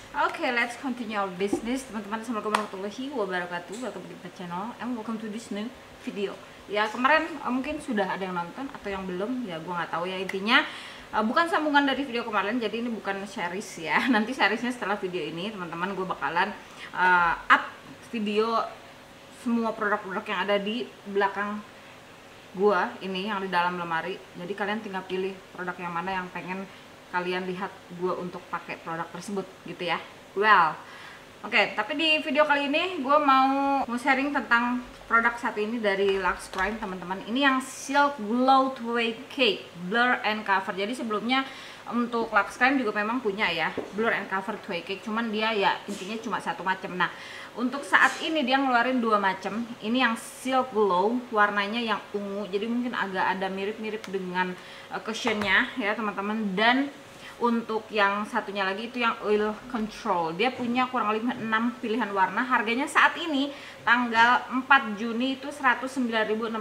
Oke, let's continue our business. Teman-teman, assalamualaikum warahmatullahi wabarakatuh. Welcome to my channel and welcome to this new video. Ya, kemarin mungkin sudah ada yang nonton atau yang belum, ya gua nggak tahu ya. Intinya bukan sambungan dari video kemarin, jadi ini bukan series ya. Nanti seriesnya setelah video ini, teman-teman, gue bakalan up video semua produk-produk yang ada di belakang gua ini, yang di dalam lemari. Jadi kalian tinggal pilih produk yang mana yang pengen kalian lihat gue untuk pakai produk tersebut gitu ya. Well, oke, tapi di video kali ini gue mau sharing tentang produk satu ini dari Lux Crime, teman-teman. Ini yang Silk Glow 2-Way Cake Blur and Cover. Jadi sebelumnya untuk Lux Crime juga memang punya ya Blur and Cover 2-Way Cake, cuman dia ya intinya cuma satu macam. Nah, untuk saat ini dia ngeluarin dua macam. Ini yang Silk Glow, warnanya yang ungu, jadi mungkin agak ada mirip-mirip dengan cushionnya ya teman-teman. Dan untuk yang satunya lagi itu yang Oil Control, dia punya kurang lebih 6 pilihan warna. Harganya saat ini tanggal 4 Juni itu Rp109.650,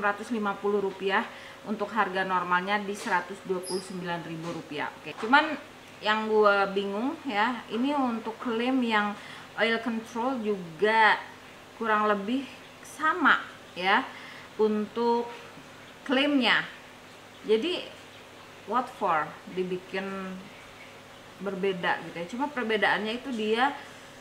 untuk harga normalnya di Rp129.000. Oke, cuman yang gue bingung ya, ini untuk klaim yang Oil Control juga kurang lebih sama ya untuk klaimnya. Jadi what for dibikin berbeda gitu ya. Cuma perbedaannya itu dia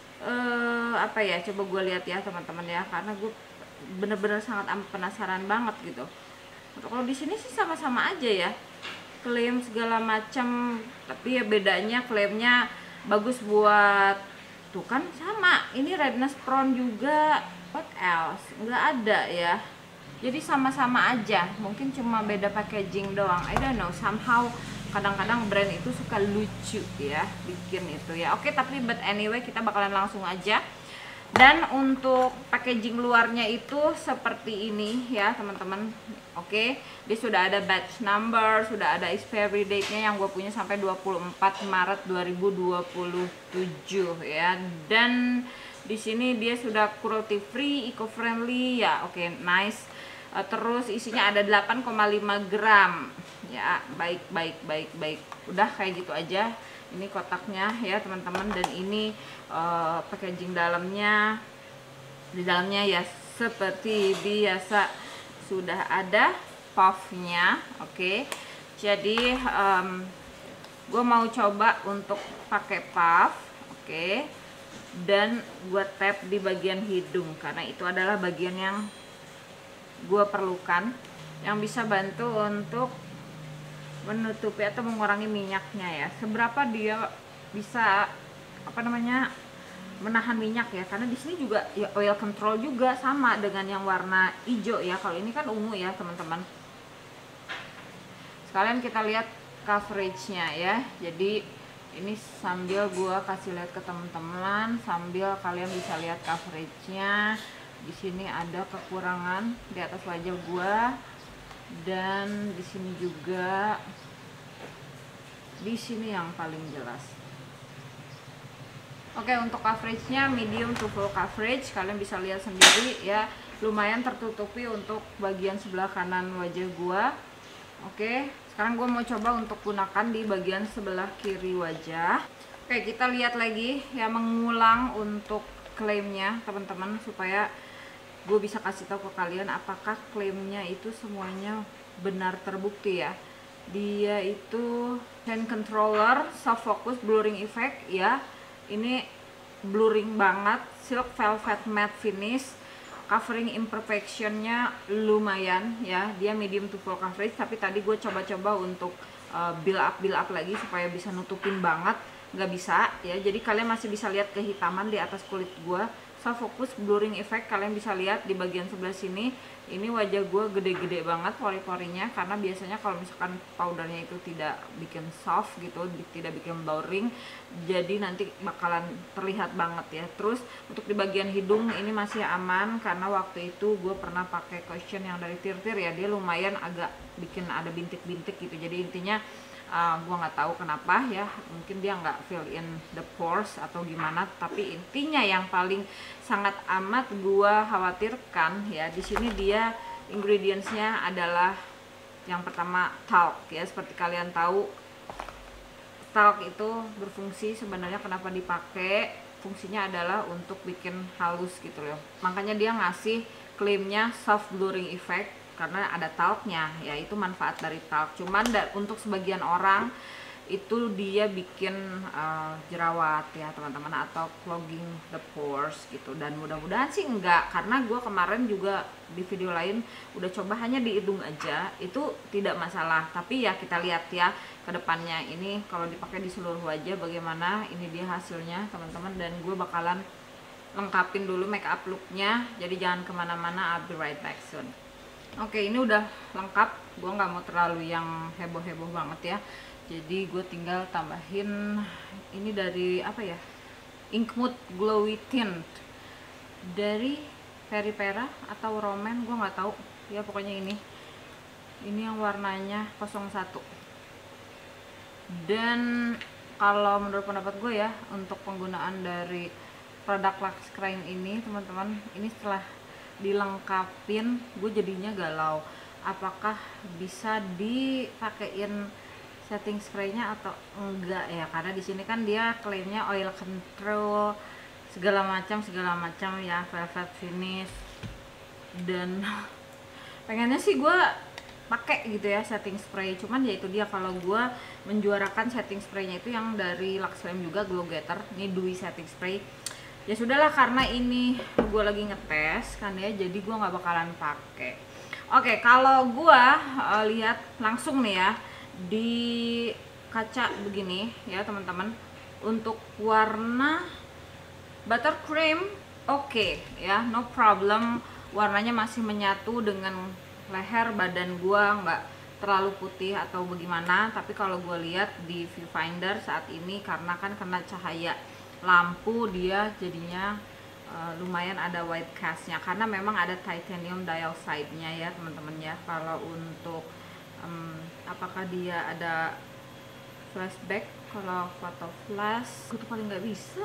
apa ya, coba gue lihat ya teman-teman ya, karena gue bener-bener sangat penasaran banget gitu. Kalau di sini sih sama-sama aja ya, klaim segala macam, tapi ya bedanya klaimnya bagus buat tuh kan sama. Ini redness prone juga, what else, nggak ada ya. Jadi sama-sama aja, mungkin cuma beda packaging doang. I don't know, somehow kadang-kadang brand itu suka lucu ya bikin itu ya. Oke, tapi but anyway kita bakalan langsung aja. Dan untuk packaging luarnya itu seperti ini ya teman-teman. Oke, dia sudah ada batch number, sudah ada expiry date-nya yang gue punya sampai 24 Maret 2027 ya. Dan di sini dia sudah cruelty free, eco friendly ya. Oke, nice. Terus isinya ada 8,5 gram ya. Baik. Udah kayak gitu aja. Ini kotaknya ya teman-teman. Dan ini packaging dalamnya. Di dalamnya ya seperti biasa sudah ada puffnya. Oke, jadi gue mau coba untuk pakai puff. Oke, dan gue tap di bagian hidung karena itu adalah bagian yang gue perlukan, yang bisa bantu untuk menutupi atau mengurangi minyaknya ya. Seberapa dia bisa menahan minyak ya, karena di sini juga ya oil control juga sama dengan yang warna hijau ya. Kalau ini kan ungu ya teman-teman. Sekalian kita lihat coveragenya ya. Jadi ini sambil gua kasih lihat ke teman-teman, sambil kalian bisa lihat coveragenya. Di sini ada kekurangan di atas wajah gua, dan di sini juga, di sini yang paling jelas. Oke, untuk coveragenya medium to full coverage, kalian bisa lihat sendiri ya, lumayan tertutupi untuk bagian sebelah kanan wajah gua. Oke, sekarang gua mau coba untuk gunakan di bagian sebelah kiri wajah. Oke, kita lihat lagi ya, mengulang untuk klaimnya teman-teman, supaya gue bisa kasih tahu ke kalian apakah klaimnya itu semuanya benar terbukti ya. Dia itu hand controller, soft focus, blurring effect ya. Ini blurring banget, silk velvet matte finish, covering imperfectionnya lumayan ya. Dia medium to full coverage, tapi tadi gue coba-coba untuk build up lagi supaya bisa nutupin banget, nggak bisa ya. Jadi kalian masih bisa lihat kehitaman di atas kulit gue. Soft focus, blurring effect, kalian bisa lihat di bagian sebelah sini. Ini wajah gue gede-gede banget pori-porinya, karena biasanya kalau misalkan powdernya itu tidak bikin soft gitu, tidak bikin blurring, jadi nanti bakalan terlihat banget ya. Terus untuk di bagian hidung ini masih aman, karena waktu itu gue pernah pakai cushion yang dari Tir-Tir ya, dia lumayan agak bikin ada bintik-bintik gitu. Jadi intinya gue nggak tahu kenapa ya, mungkin dia nggak fill in the pores atau gimana, tapi intinya yang paling sangat amat gue khawatirkan ya, di sini dia ingredientsnya adalah yang pertama talc ya. Seperti kalian tahu, talc itu berfungsi sebenarnya kenapa dipakai, fungsinya adalah untuk bikin halus gitu loh. Makanya dia ngasih klaimnya soft blurring effect karena ada talcnya, ya itu manfaat dari talc. Cuman untuk sebagian orang itu dia bikin jerawat ya teman-teman, atau clogging the pores gitu. Dan mudah-mudahan sih enggak, karena gue kemarin juga di video lain udah coba hanya di hidung aja, itu tidak masalah. Tapi ya kita lihat ya ke depannya ini kalau dipakai di seluruh wajah bagaimana. Ini dia hasilnya teman-teman, dan gue bakalan lengkapin dulu make up looknya, jadi jangan kemana-mana. I'll be right back soon. Oke, ini udah lengkap, gue nggak mau terlalu yang heboh-heboh banget ya. Jadi gue tinggal tambahin ini dari apa ya, Inkmood Glowy Tint dari Peripera atau Roman, gue nggak tahu ya, pokoknya ini yang warnanya 01. Dan kalau menurut pendapat gue ya, untuk penggunaan dari produk Lux Cream ini teman-teman, ini setelah dilengkapin gue jadinya galau apakah bisa dipakein setting spraynya atau enggak ya, karena di sini kan dia klaimnya oil control segala macam ya, velvet finish, dan pengennya sih gue pakai gitu ya setting spray. Cuman ya itu dia, kalau gue menjuarakan setting spraynya itu yang dari Lux Cream juga, Glow Getter, ini dewy setting spray. Ya sudahlah, karena ini gue lagi ngetes kan ya, jadi gue nggak bakalan pakai. Oke, kalau gue lihat langsung nih ya di kaca begini ya teman-teman, untuk warna buttercream oke ya, no problem, warnanya masih menyatu dengan leher badan gua, nggak terlalu putih atau bagaimana. Tapi kalau gue lihat di viewfinder saat ini, karena kan kena cahaya lampu, dia jadinya lumayan ada white castnya, karena memang ada titanium dioxide nya ya teman-teman ya. Kalau untuk apakah dia ada flashback, kalau foto flash gue tuh paling nggak bisa.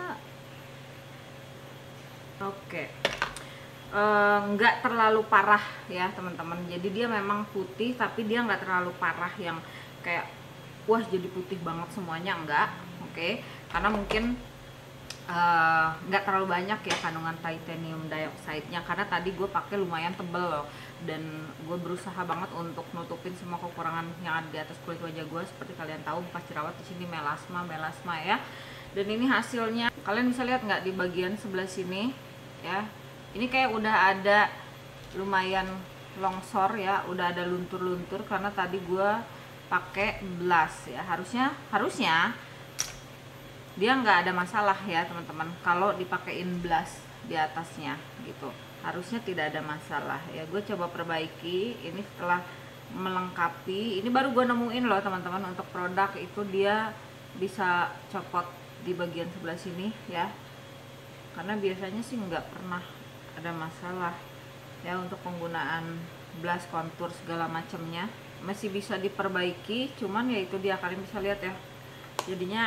Oke. Nggak terlalu parah ya teman-teman, jadi dia memang putih tapi dia nggak terlalu parah yang kayak wah jadi putih banget semuanya, enggak. Oke, karena mungkin nggak terlalu banyak ya kandungan titanium dioxide nya, karena tadi gue pakai lumayan tebel loh, dan gue berusaha banget untuk nutupin semua kekurangan yang ada di atas kulit wajah gue. Seperti kalian tahu bekas jerawat di sini melasma ya. Dan ini hasilnya, kalian bisa lihat nggak di bagian sebelah sini ya, ini kayak udah ada lumayan longsor ya, udah ada luntur-luntur karena tadi gue pakai blush ya. Harusnya dia nggak ada masalah ya teman-teman kalau dipakein blush di atasnya gitu, harusnya tidak ada masalah ya. Gue coba perbaiki ini setelah melengkapi, ini baru gue nemuin loh teman-teman, untuk produk itu dia bisa copot di bagian sebelah sini ya, karena biasanya sih nggak pernah ada masalah ya. Untuk penggunaan blush, contour segala macamnya masih bisa diperbaiki, cuman ya itu dia, kalian bisa lihat ya jadinya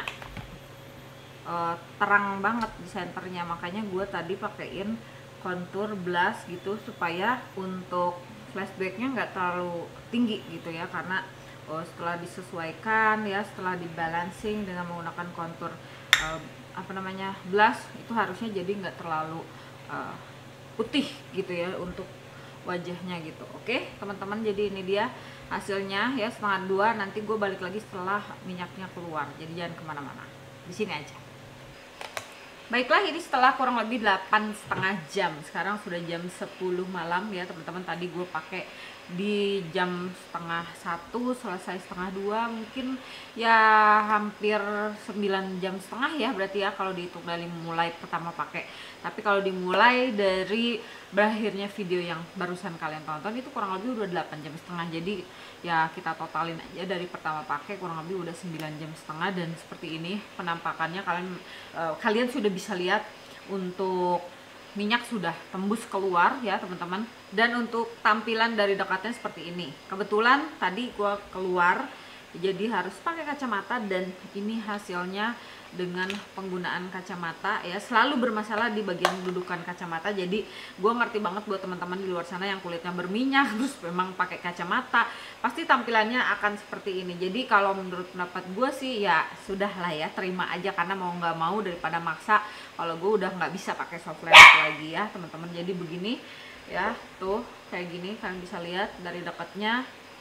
terang banget di senternya. Makanya gue tadi pakein contour blush gitu supaya untuk flashbacknya nggak terlalu tinggi gitu ya, karena setelah disesuaikan ya, setelah dibalancing dengan menggunakan contour blush, itu harusnya jadi nggak terlalu putih gitu ya untuk wajahnya gitu. Oke teman-teman, jadi ini dia hasilnya ya, 1:30. Nanti gue balik lagi setelah minyaknya keluar, jadi jangan kemana-mana, di sini aja. Baiklah, ini setelah kurang lebih 8,5 jam, sekarang sudah jam 10 malam ya teman-teman. Tadi gue pakai di jam 1:30, selesai 1:30, mungkin ya hampir 9,5 jam ya berarti ya, kalau dihitung dari mulai pertama pakai. Tapi kalau dimulai dari berakhirnya video yang barusan kalian tonton, itu kurang lebih udah 8,5 jam. Jadi ya kita totalin aja dari pertama pakai kurang lebih udah 9,5 jam. Dan seperti ini penampakannya, kalian sudah bisa lihat untuk minyak sudah tembus keluar ya teman-teman. Dan untuk tampilan dari dekatnya seperti ini. Kebetulan tadi gua keluar jadi harus pakai kacamata, dan ini hasilnya dengan penggunaan kacamata ya. Selalu bermasalah di bagian dudukan kacamata. Jadi gue ngerti banget buat teman-teman di luar sana yang kulitnya berminyak terus memang pakai kacamata, pasti tampilannya akan seperti ini. Jadi kalau menurut pendapat gue sih ya sudah lah ya, terima aja, karena mau nggak mau daripada maksa. Kalau gue udah nggak bisa pakai soft lens lagi ya teman-teman. Jadi begini ya, tuh kayak gini, kalian bisa lihat dari dekatnya,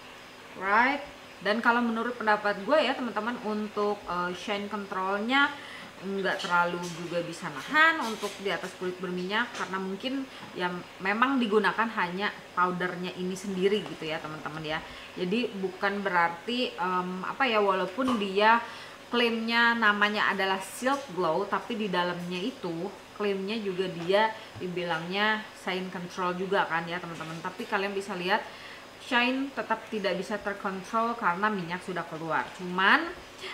right? Dan kalau menurut pendapat gue ya teman-teman, untuk shine controlnya nggak terlalu juga bisa nahan untuk di atas kulit berminyak, karena mungkin ya memang digunakan hanya powdernya ini sendiri gitu ya teman-teman ya. Jadi bukan berarti apa ya, walaupun dia klaimnya namanya adalah Silk Glow, tapi di dalamnya itu klaimnya juga dia dibilangnya shine control juga kan ya teman-teman. Tapi kalian bisa lihat shine tetap tidak bisa terkontrol karena minyak sudah keluar. Cuman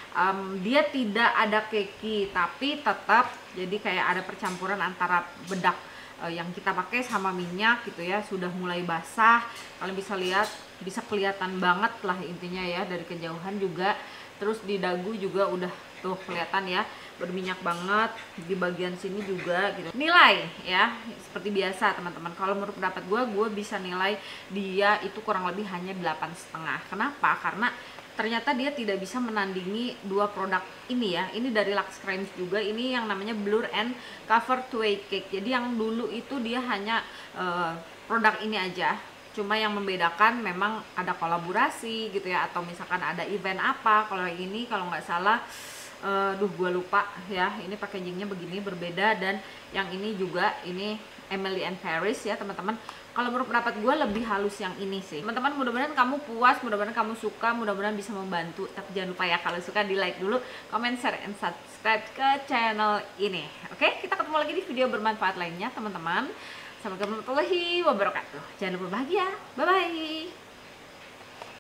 dia tidak ada keki, tapi tetap jadi kayak ada percampuran antara bedak yang kita pakai sama minyak gitu ya, sudah mulai basah. Kalian bisa lihat, bisa kelihatan banget lah intinya ya dari kejauhan juga. Terus di dagu juga udah tuh kelihatan ya, berminyak banget di bagian sini juga gitu. Nilai ya seperti biasa teman-teman, kalau menurut pendapat gue bisa nilai dia itu kurang lebih hanya 8,5. Kenapa? Karena ternyata dia tidak bisa menandingi dua produk ini ya. Ini dari Lux Creams juga, ini yang namanya Blur and Cover 2 Cake. Jadi yang dulu itu dia hanya produk ini aja, cuma yang membedakan memang ada kolaborasi gitu ya, atau misalkan ada event apa. Kalau yang ini kalau nggak salah gue lupa ya, ini packagingnya begini berbeda. Dan yang ini juga, ini Emily and Paris ya teman-teman. Kalau menurut pendapat gue lebih halus yang ini sih teman-teman. Mudah-mudahan kamu puas, mudah-mudahan kamu suka, mudah-mudahan bisa membantu. Tapi jangan lupa ya, kalau suka di like dulu, comment, share, and subscribe ke channel ini. Oke, kita ketemu lagi di video bermanfaat lainnya teman-teman. Assalamualaikum warahmatullahi wabarakatuh. Jangan lupa bahagia, bye bye.